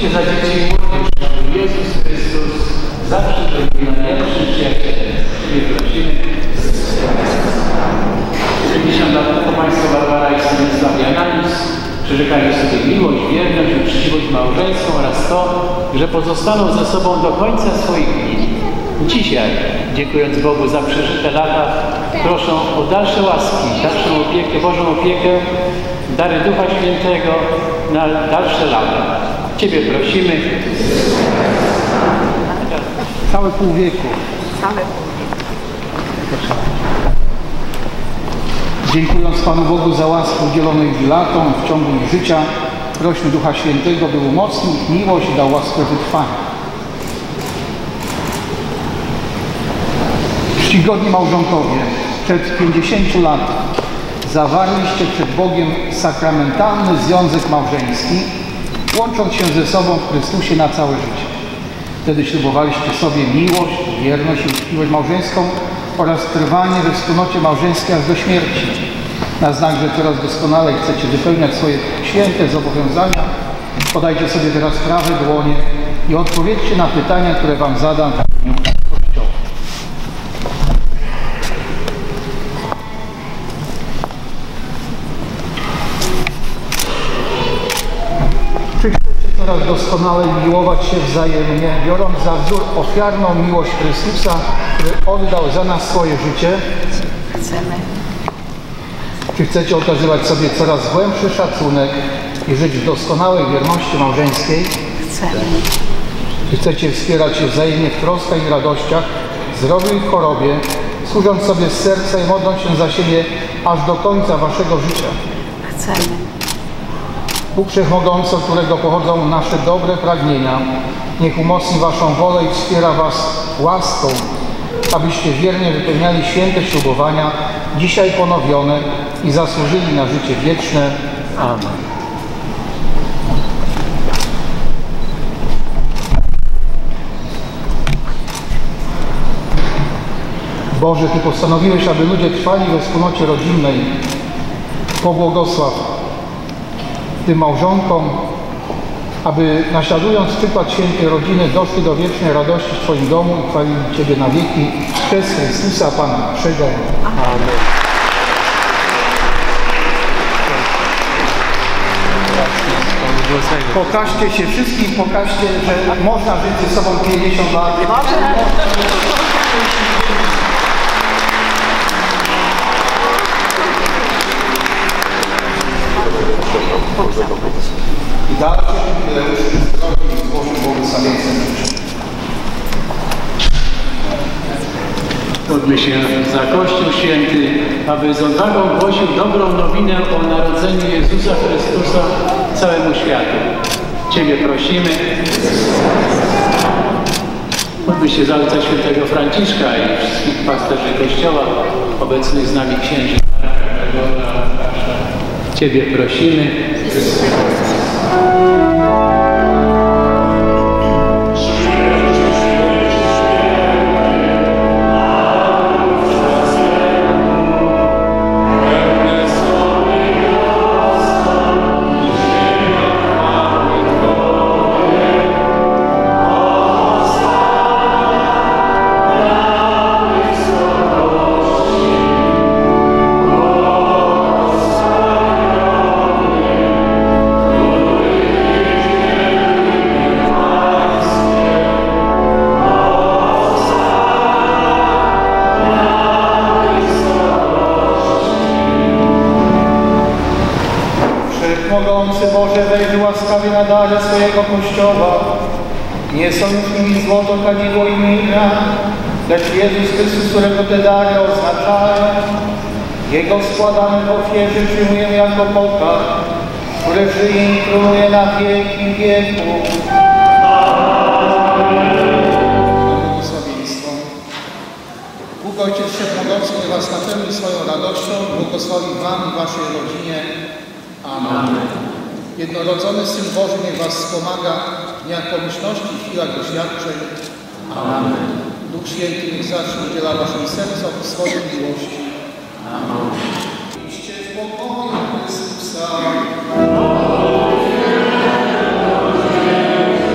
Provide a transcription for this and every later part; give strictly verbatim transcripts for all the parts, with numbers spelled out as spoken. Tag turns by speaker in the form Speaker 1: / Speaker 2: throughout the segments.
Speaker 1: za dzieci i młodzież, aby Jezus Chrystus zawsze był na pierwszym przyjacielem. I prosimy. pięćdziesiąt lat temu Państwo Barbara i Stanisław Jananis przyrzekali sobie miłość, wierność, uczciwość małżeńską oraz to, że pozostaną ze sobą do końca swoich dni. Dzisiaj, dziękując Bogu za przeżyte lata, proszę o dalsze łaski, dalszą opiekę, Bożą opiekę, dary Ducha Świętego na dalsze lata. Ciebie prosimy.
Speaker 2: Całe pół wieku.
Speaker 3: Całe pół wieku.
Speaker 2: Dziękując Panu Bogu za łaskę udzieloną ich latom w ciągu ich życia, prośmy Ducha Świętego, by umocnił ich miłość i dał łaskę wytrwania. Czcigodni małżonkowie, przed pięćdziesięciu laty zawarliście przed Bogiem sakramentalny związek małżeński, łącząc się ze sobą w Chrystusie na całe życie. Wtedy ślubowaliście sobie miłość, wierność i uczciwość małżeńską oraz trwanie we wspólnocie małżeńskiej aż do śmierci. Na znak, że coraz doskonalej chcecie wypełniać swoje święte zobowiązania, podajcie sobie teraz prawe dłonie i odpowiedzcie na pytania, które Wam zadam w imieniu Kościoła. Czy chcecie coraz doskonalej miłować się wzajemnie, biorąc za wzór ofiarną miłość Chrystusa, który oddał za nas swoje życie?
Speaker 3: Chcemy.
Speaker 2: Czy chcecie okazywać sobie coraz głębszy szacunek i żyć w doskonałej wierności małżeńskiej?
Speaker 3: Chcemy.
Speaker 2: Czy chcecie wspierać się wzajemnie w troskach i radościach, zdrowiu i chorobie, służąc sobie z serca i modląc się za siebie aż do końca waszego życia?
Speaker 3: Chcemy.
Speaker 2: Bóg Wszechmogący, od którego pochodzą nasze dobre pragnienia, niech umocni waszą wolę i wspiera was łaską, abyście wiernie wypełniali święte ślubowania, dzisiaj ponowione i zasłużyli na życie wieczne. Amen. Boże, Ty postanowiłeś, aby ludzie trwali we wspólnocie rodzinnej. Pobłogosław tym małżonkom, aby naśladując przykład świętej rodziny doszli do wiecznej radości w Twoim domu i chwalili Ciebie na wieki przez Chrystusa Pana naszego. Amen. Pokażcie się wszystkim, pokażcie, że można żyć ze sobą pięćdziesiąt lat. I dalsze jubileusze zdrowi i Bożym błogosławieństwem życzę.
Speaker 1: Módlmy się za Kościół Święty, aby z odwagą głosił dobrą nowinę o narodzeniu Jezusa Chrystusa całemu światu. Ciebie prosimy. Módlmy się za Ojca Świętego Franciszka i wszystkich pasterzy Kościoła, obecnych z nami księży. Ciebie prosimy.
Speaker 2: Mogący Boże, weź łaskawie na darze swojego Kościoła. Nie są już nimi złoto, kadzidło i mirra, lecz Jezus Chrystus, którego te dary oznaczają. Jego składane w ofierze przyjmujemy jako pokarm, który żyje i króluje na wieki wieków. Błogosławieństwo. Bóg Ojciec Wszechmogący niech was napełni swoją radością, błogosławi wam i waszej rodzinie. Amen. Amen. Jednorodzony Syn Boży niech was wspomaga w dniach pomyślności i chwilach doświadczeń. Amen. Duch Święty niech zawsze udziela waszym sercom swojej miłości. Amen. Idźcie w pokoju Chrystusa.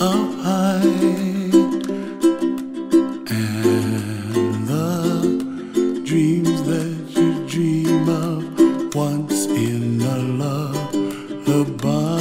Speaker 4: up high, and the dreams that you dream of once in a lullaby.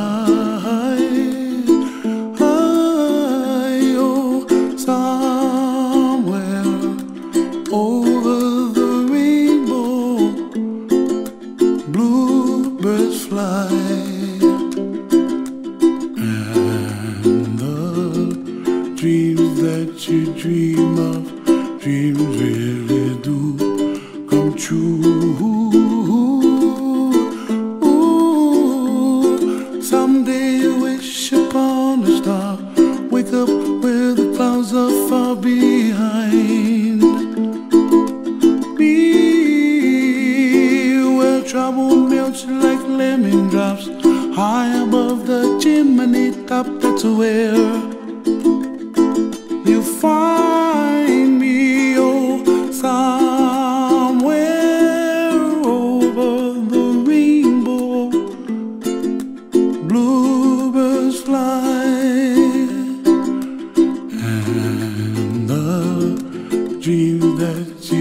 Speaker 4: Dreams that you dream of, dreams really do come true. Ooh, someday you wish upon a star, wake up where the clouds are far behind. Be where trouble melts like lemon drops, high above the chimney top. That's where you find me, oh, somewhere over the rainbow. Bluebirds fly, and the dreams that you